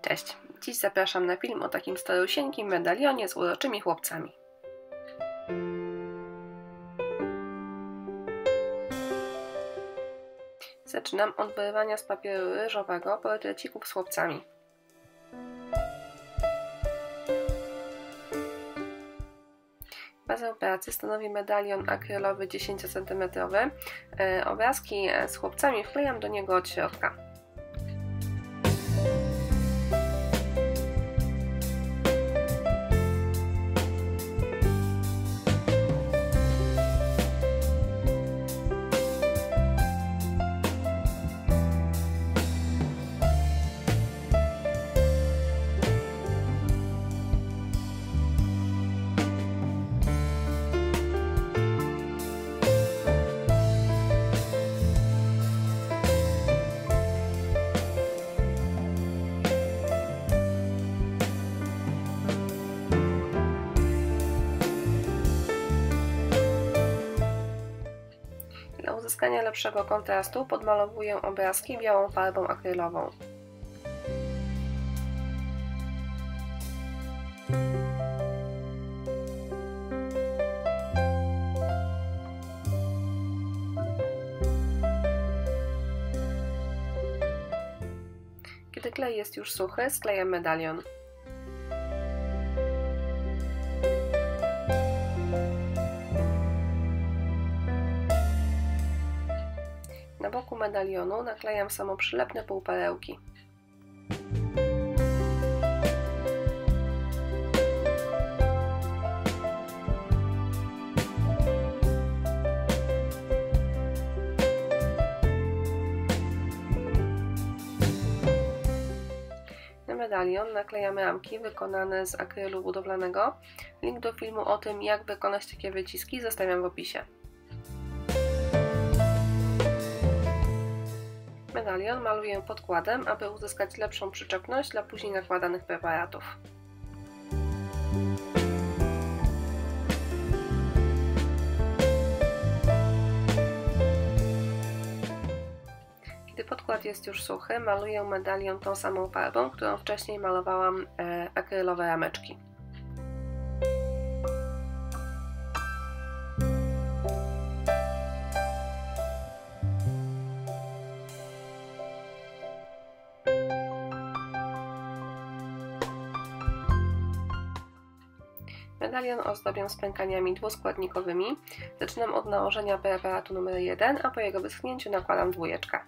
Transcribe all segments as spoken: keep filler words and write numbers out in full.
Cześć! Dziś zapraszam na film o takim starusieńkim medalionie z uroczymi chłopcami. Zaczynam od wyrwania z papieru ryżowego portrecików z chłopcami. Bazę pracy stanowi medalion akrylowy dziesięciocentymetrowy. Obrazki z chłopcami wklejam do niego od środka. Dla uzyskania lepszego kontrastu podmalowuję obrazki białą farbą akrylową. Kiedy klej jest już suchy, sklejam medalion. Na boku medalionu naklejam samoprzylepne półperełki. Na medalion naklejam ramki wykonane z akrylu budowlanego. Link do filmu o tym, jak wykonać takie wyciski, zostawiam w opisie. Medalion maluję podkładem, aby uzyskać lepszą przyczepność dla później nakładanych preparatów. Kiedy podkład jest już suchy, maluję medalion tą samą farbą, którą wcześniej malowałam e, akrylowe rameczki. Medalion ozdabiam spękaniami dwuskładnikowymi. Zaczynam od nałożenia preparatu numer jeden, a po jego wyschnięciu nakładam dwójeczkę.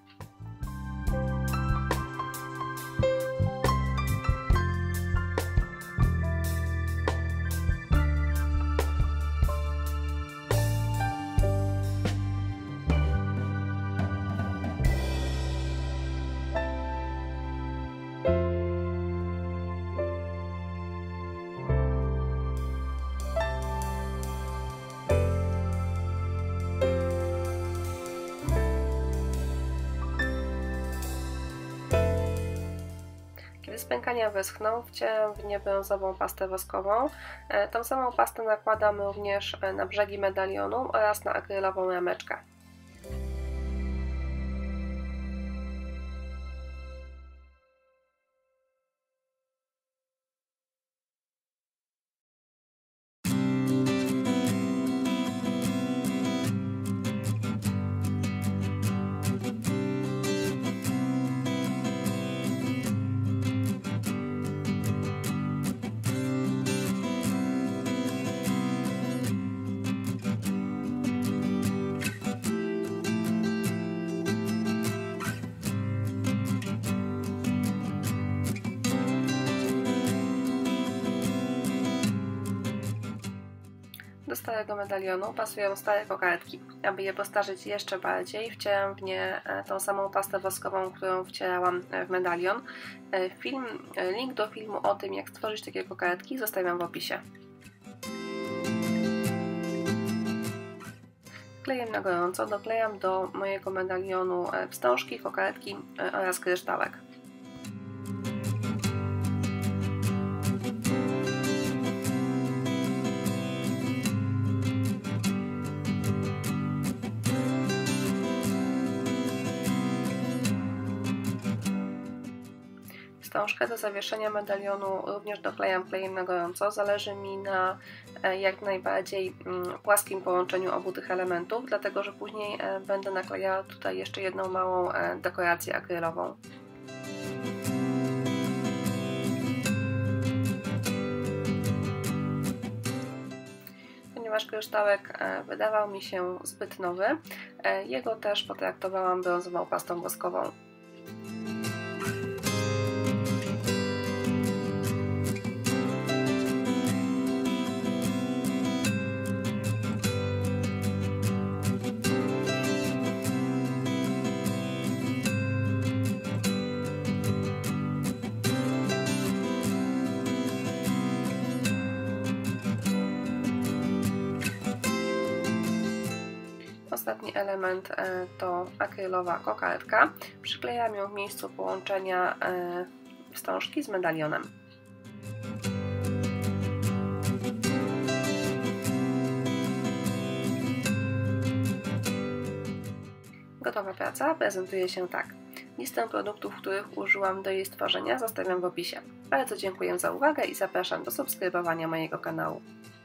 Kiedy spękania wyschną, wcieram w nie brązową pastę woskową. Tą samą pastę nakładam również na brzegi medalionu oraz na akrylową rameczkę. Do starego medalionu pasują stare kokardki. Aby je postarzyć jeszcze bardziej, wcieram w nie tą samą pastę woskową, którą wcierałam w medalion. Film, link do filmu o tym, jak stworzyć takie kokardki, zostawiam w opisie. Klejem na gorąco doklejam do mojego medalionu wstążki, kokardki oraz kryształek. wstążkę do zawieszenia medalionu również doklejam klejem na gorąco. Zależy mi na jak najbardziej płaskim połączeniu obu tych elementów, dlatego że później będę naklejała tutaj jeszcze jedną małą dekorację akrylową. Ponieważ kryształek wydawał mi się zbyt nowy, jego też potraktowałam brązową pastą woskową. Ostatni element to akrylowa kokardka. Przyklejam ją w miejscu połączenia wstążki z medalionem. Gotowa praca prezentuje się tak. Listę produktów, których użyłam do jej stworzenia, zostawiam w opisie. Bardzo dziękuję za uwagę i zapraszam do subskrybowania mojego kanału.